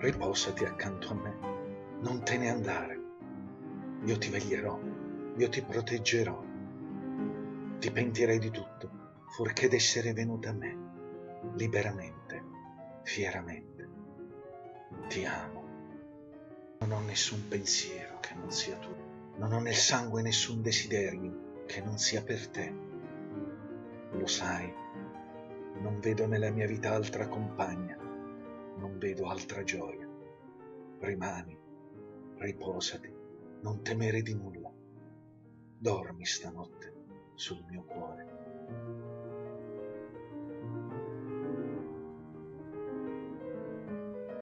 riposati accanto a me, non te ne andare. Io ti veglierò, io ti proteggerò. Ti pentirai di tutto, fuorché d'essere venuta a me, liberamente, fieramente. Ti amo. Non ho nessun pensiero che non sia tu. Non ho nel sangue nessun desiderio che non sia per te. Lo sai, non vedo nella mia vita altra compagna, non vedo altra gioia. Rimani, riposati, non temere di nulla. Dormi stanotte sul mio cuore.